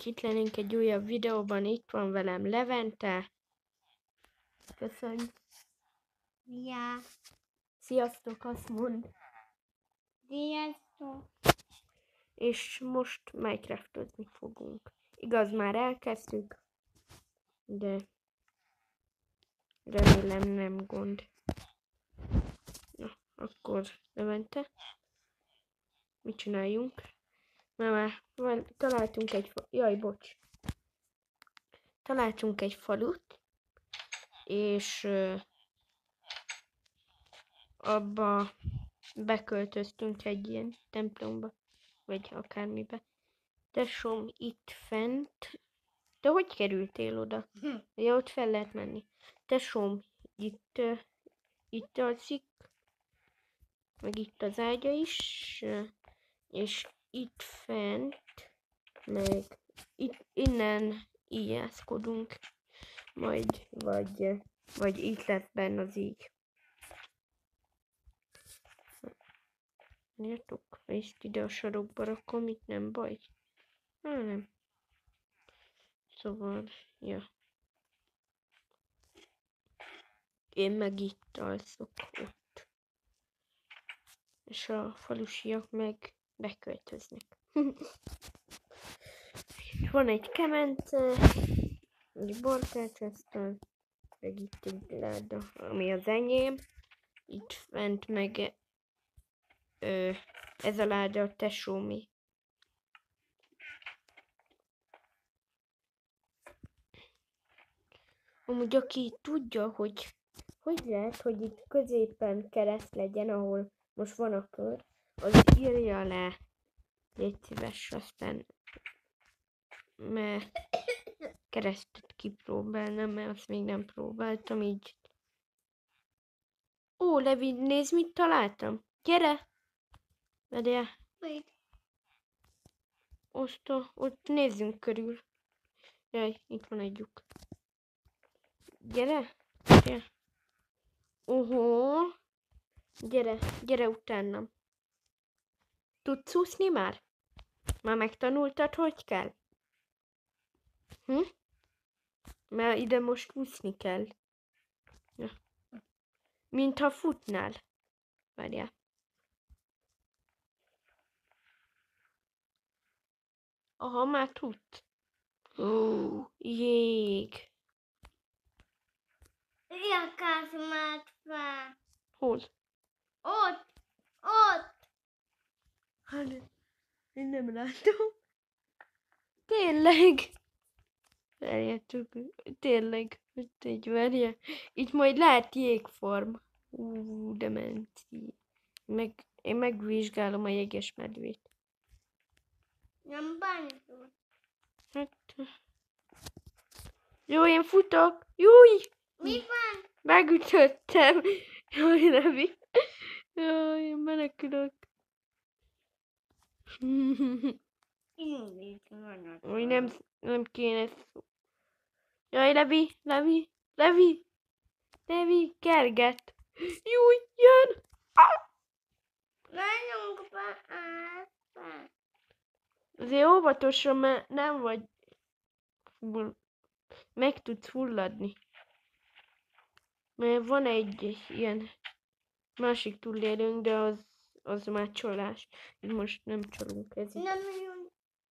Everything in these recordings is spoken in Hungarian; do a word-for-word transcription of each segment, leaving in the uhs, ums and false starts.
hogy itt lennénk egy újabb videóban. Itt van velem Levente. Köszönj. Ja. Sziasztok, azt mond. Sziasztok. És most Minecraftozni fogunk. Igaz, már elkezdtük, de remélem nem gond. Na, akkor Levente. Mit csináljunk? Már van, találtunk egy fa... Jaj, bocs. Találtunk egy falut, és uh, abba beköltöztünk egy ilyen templomba, vagy akármibe. Tesóm itt fent. De hogy kerültél oda? Hm. Ja, ott fel lehet menni. Tesóm itt, uh, itt alszik, meg itt az ágya is, uh, és itt fent, meg itt, innen íjászkodunk, majd, vagy, vagy itt lesz benne az így. Nyertok, ezt ide a sarokba rakom, itt nem baj. Há, nem. Szóval, ja. Én meg itt alszok ott. És a falusiak meg beköltöznek. Van egy kemence, egy barkács, aztán meg itt egy láda, ami az enyém. Itt fent meg ö, ez a láda a tesómi. Amúgy aki tudja, hogy hogy lehet, hogy itt középen kereszt legyen, ahol most van a kör, az írja le. Légy szíves, aztán mert keresztet kipróbálnám, mert azt még nem próbáltam így. Ó, Levi, nézd, mit találtam. Gyere! Vegyél. Oszta, ott nézzünk körül. Jaj, itt van egy lyuk. Gyere! Gyere! Ohó! Gyere, gyere utánam. Tudsz úszni már? Már megtanultad, hogy kell? Hm? Mert ide most úszni kell. Ja. Mintha futnál. Várjál. Aha, már tudsz. Ó, jég. Ilyakás már fel. Hol? Ott. Ott. Hát, én nem látom. Tényleg. Várjátok, tényleg. Ott egy várja. Itt majd lehet jégform. Ú, de menci. Meg, én megvizsgálom a jeges medvét. Nem bántul. Hát... Jó, én futok. Júj! Mi van? Megütöttem. Jaj, Levi. Jaj, én menekülök. Úgy nem, nem kéne szó. Jaj, Levi, Levi, Levi, Levi, kerget. Júj, jön. Ah! Menjünk be át. Azért óvatosan, mert nem vagy full, meg tudsz fulladni. Mert van egy ilyen másik túlélőnk, de az, az már csalás. Itt most nem csalunk ezért. Nem jön.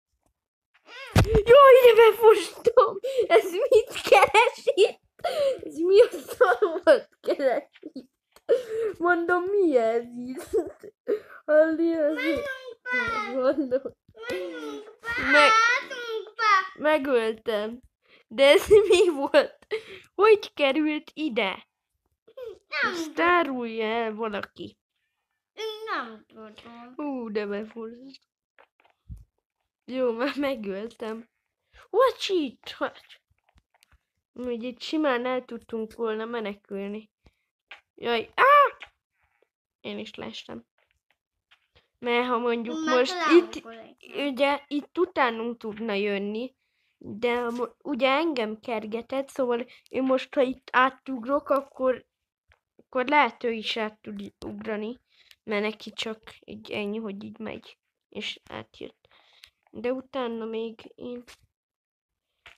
Jaj, ide befostam! Ez mit keres itt? Ez mi a szarvat keres itt? Mondom, mi ez itt? Halli, ez Menjünk be. mondom. Menjünk be. Meg, Menjünk be. megöltem. De ez mi volt? Hogy került ide? Nem. Ezt árulja el valaki. Én nem tudom. Hú, de befostam. Jó, már megöltem. Wacsit! Úgy itt simán el tudtunk volna menekülni. Jaj, áh! Én is lestem. Mert ha mondjuk Már most találunk itt, valamit. ugye itt utánunk tudna jönni, de mo- ugye engem kergetett, szóval én most, ha itt átugrok, akkor, akkor lehet ő is át tud ugrani, mert neki csak egy ennyi, hogy így megy, és átjött. De utána még én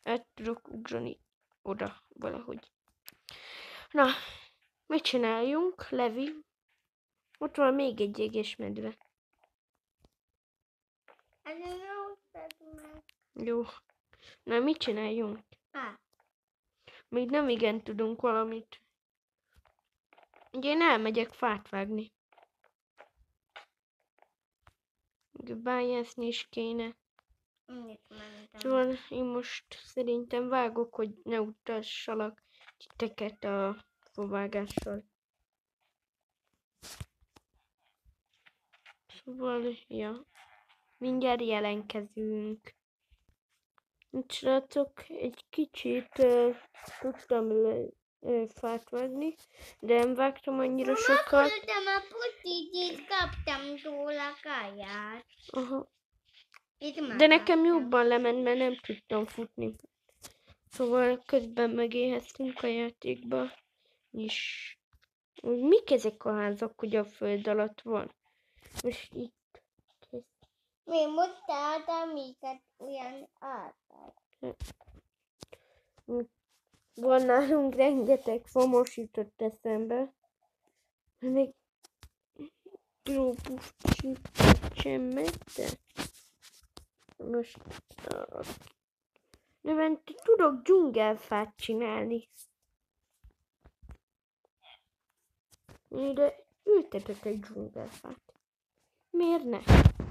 át tudok ugrani oda valahogy. Na, mit csináljunk, Levi? Ott van még egy jégesmedve. Ez a jó meg. Jó. Na, mit csináljunk? Ah, Még nem igen tudunk valamit. Ugye én elmegyek fát vágni. Bányászni is kéne. mindig mentem. Szóval én most szerintem vágok, hogy ne utassalak titeket a favágással. Szóval, ja. Mindjárt jelentkezünk. Itt srácok, egy kicsit uh, tudtam le, uh, fát vágni, de nem vágtam annyira sokat. Megküldtem a putit, kaptam róla kaját. Aha. Itt De nekem jobban lement, mert nem tudtam futni. Szóval közben megéheztünk a játékba. És mik ezek a házak, hogy a föld alatt van? Most itt. Mi mutatta, amiket olyan álltak. Van nálunk rengeteg fa, most jutott eszembe. Még trópus csemmette. Most uh, Levente, tudok dzsungelfát csinálni. De ültetek egy dzsungelfát. Miért ne?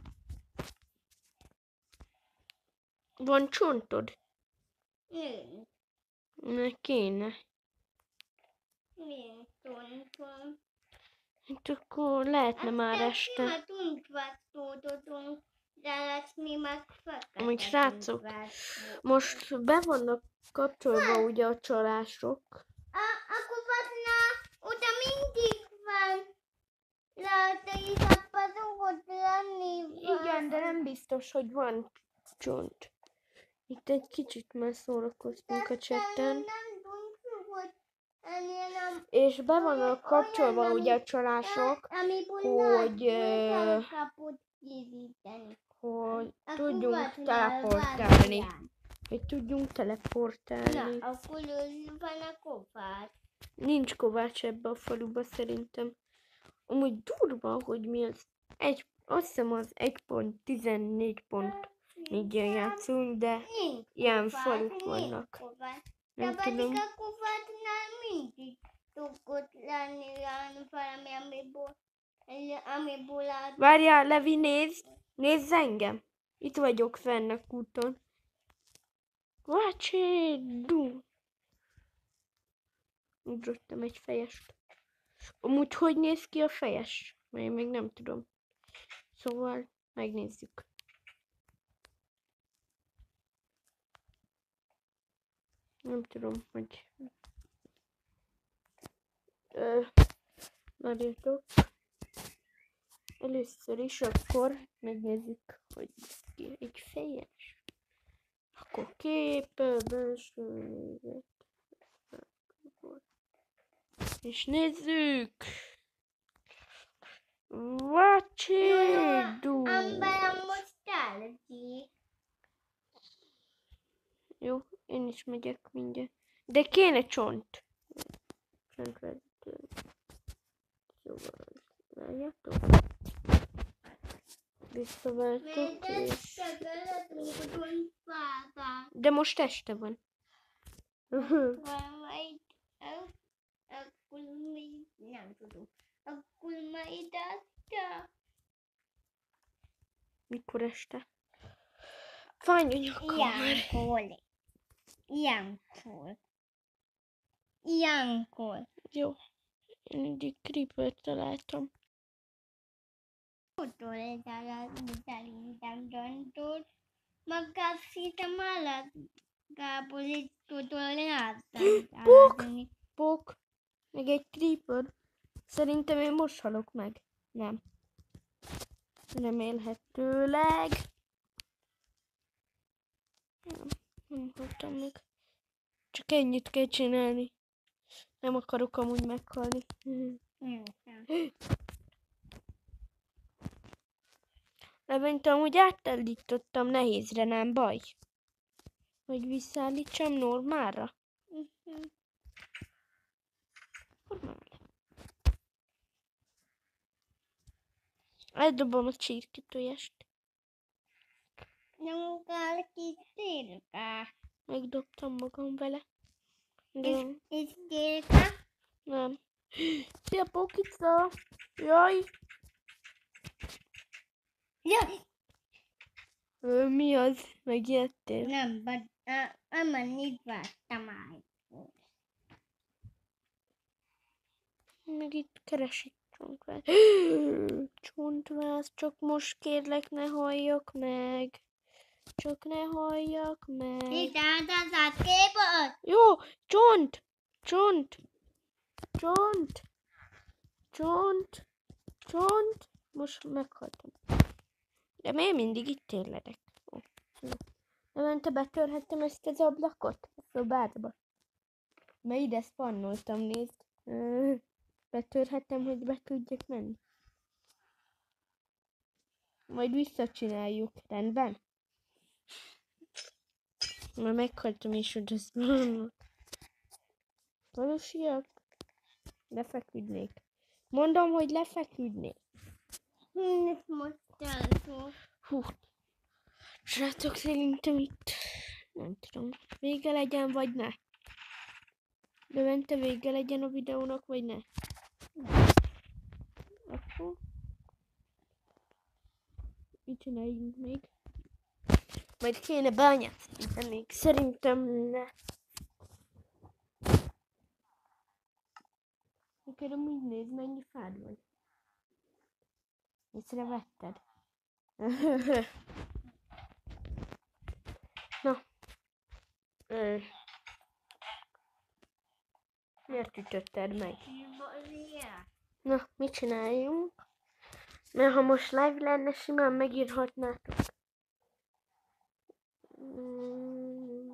Van csontod? Nincs. Ne kéne. Nincs tonton. Hát akkor lehetne már este. Hát tuntvattódodunk, de lesz mi meg fekete. Amúgy srácok, tuntvattó. most be vannak kapcsolva ugye a csalások. A, akkor vatna, oda mindig van. Lehet is abban szokott lenni. Igen, de nem biztos, hogy van csont. Itt egy kicsit már szórakoztunk a chatten. Nem tudjuk, hogy ennél nem... És be vannak kapcsolva ugye a csalások, hogy, ö, hogy tudjunk teleportálni. Hogy tudjunk teleportálni. Na, akkor van a kofát. Nincs kovács ebbe a faluba szerintem. Amúgy durva, hogy mi az. Egy, azt hiszem az egy pont tizennégy pont négyen játszunk, de Nincs ilyen kofát, faluk nincs vannak. kofát. Nem De tudom. pedig a kofátnál mindig szokott lenni olyan valami, amiből, amiből át... Várjál, Levi, nézd! Nézz engem! Itt vagyok fenn a kúton. Vacsi, du! Ugrottam egy fejest. Amúgy hogy néz ki a fejes? Mert én még nem tudom. Szóval megnézzük. Nem tudom, hogy... Ö, várjatok. Először is akkor megnézzük, hogy néz ki egy fejes. Akkor kép, belső nézet. És nézzük! Vacsi, du! Amber most elki. Jó, én is megyek mindjárt. De kéne csont. Csontvezető. Szóval, várjátok. Visszaváltok és... De most este van. Akkor még nem tudom. Akkor majd este. Mikor este? Fájnyonyakom már. Ilyenkor. Ilyenkor. Ilyenkor. Jó. Én egy creepert találtam. Utoljára szerintem döntött. Magaszítem alatt. Gábor egy utoljára. Puk! Puk! Meg egy creeper. Szerintem én most halok meg. Nem. Remélhetőleg. Nem, nem haltam meg. Csak ennyit kell csinálni. Nem akarok amúgy meghalni. Levényt amúgy átállítottam nehézre, nem baj. Hogy visszaállítsam normálra? Mhm. Normál. Eldobom a csirketojást. Nem kell kitérke. Megdobtam magam vele. És, De és térke? nem. Szia, Pókica! Jaj! Jaj! Ö, mi az? Megijedtél? Nem, but uh, I'm a need vártam már. Meg itt keresik csontváz. Csontváz, csak most kérlek, ne halljak meg. Csak ne halljak meg. Itt állt az a képot. Jó, csont! Csont! Csont! Csont! Csont! Most meghaltam. De miért mindig itt térledek? Ó, jó. De ment, te betörhettem ezt az ablakot? A szobádba. Mert ide spannoltam, nézd. Ö, Betörhetem, hogy be tudjak menni. Majd visszacsináljuk, rendben? Mert meghaltam is, hogy ezt mondom. Valósiak? Lefeküdnék. Mondom, hogy lefeküdnék. Hm, ezt most elszól. Hú. Srácok, szerintem itt nem tudom. Vége legyen, vagy ne? De Bente, vége legyen a videónak, vagy ne? Akkor mit csináljunk még? Majd kéne bányászni, de még szerintem ne. Neked amúgy nézd, mennyi fád van. Észrevetted? Na. Ö. Miért ütötted meg? Na, mit csináljunk? Mert ha most live lenne, simán megírhatnátok. Mm.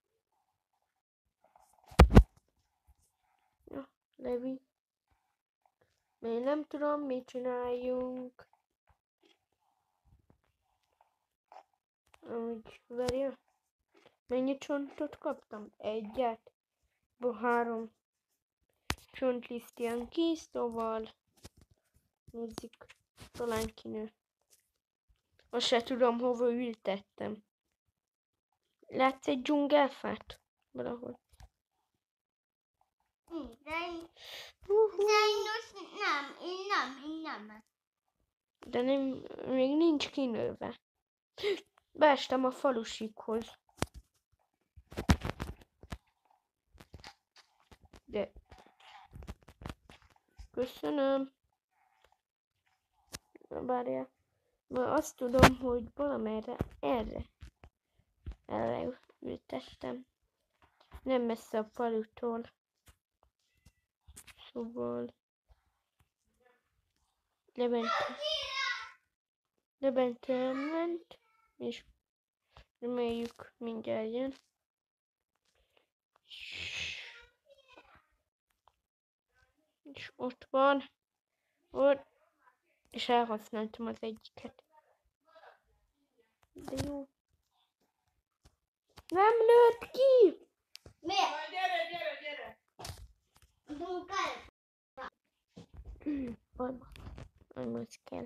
Ja, Levi. Még nem tudom, mit csináljunk. Úgy, várja. Mennyi csontot kaptam? Egyet. Bo három csontliszt ilyen ki, szóval nézzük, talán kinő. Azt se tudom, hova ültettem. Látsz egy dzsungelfát? Valahol. Sajnos nem, én nem, én nem. De nem, még nincs kinőve. Beestem a falusikhoz. De köszönöm. Várjál. Már azt tudom, hogy valamerre erre. Erre ültettem. Nem messze a falutól. Szóval Lebente. Lebente elment. És reméljük mindjárt jön. És ott van. Ott. És elhasználtam az egyiket. De jó. Nem lőtt ki! Miért? Gyere, gyere, gyere! Munkál. Alma. Alma, az kell.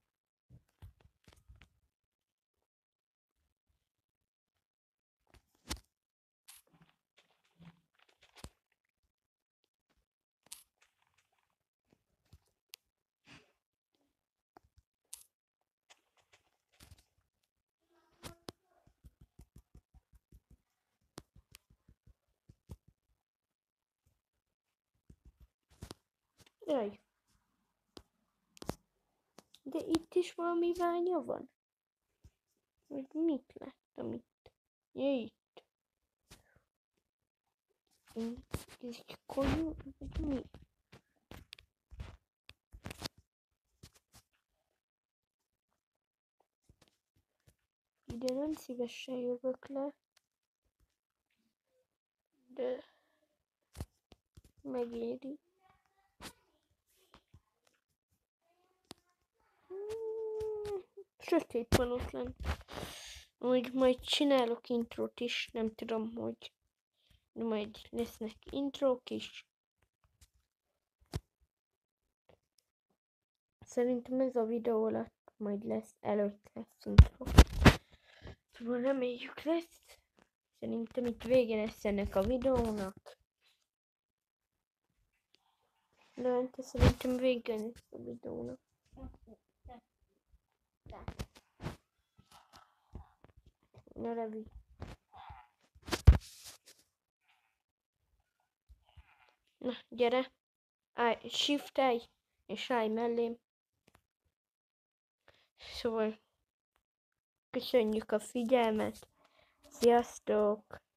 Jaj. De itt is valami ványa van. Vagy mit láttam itt? Ja, itt. Ez egy konyú, vagy mi? Ide nem szívesen jövök le. De megéri. Sötét van ott lent. Úgy majd csinálok intrót is, nem tudom, hogy de majd lesznek intrók is. Szerintem ez a videó alatt majd lesz, előtt lesz intro. Szóval reméljük lesz. Szerintem itt vége lesz ennek a videónak. De szerintem vége lesz a videónak. Na, Levi. Na, gyere. Állj, shift-elj, és állj mellém. Szóval köszönjük a figyelmet. Sziasztok!